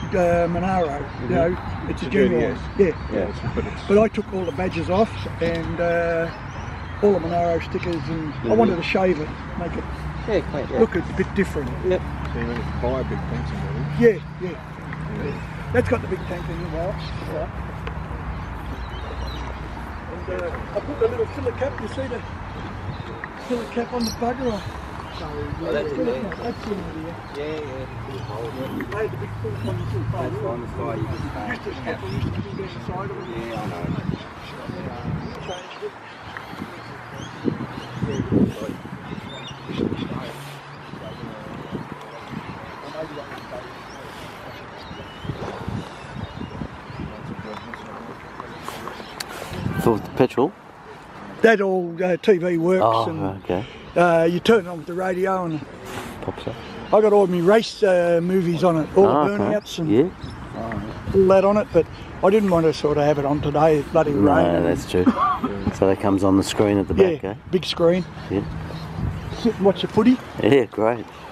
Monaro. You know, it's a junior. Yeah. But I took all the badges off and all the Monaro stickers, and I wanted to shave it, make it look a bit different. Yep. So you want to buy a big tank somewhere? Yeah. That's got the big tank in the box. Yeah. And I put the little filler cap. You see the filler cap on the bugger? That's in there. That's in there. Yeah. I had the big full one too. That's fine, it's fine. Used to stop and used to be down the side of it. Yeah, I know. Changed it. For the petrol? That all TV works, and okay. you turn it on with the radio and Pops up. I got all my race movies on it, all the burnouts and all that on it, but I didn't want to sort of have it on today, it's bloody rain. No, that's true. So that comes on the screen at the back, big screen. Yeah. Sit and watch the footy. Yeah, great.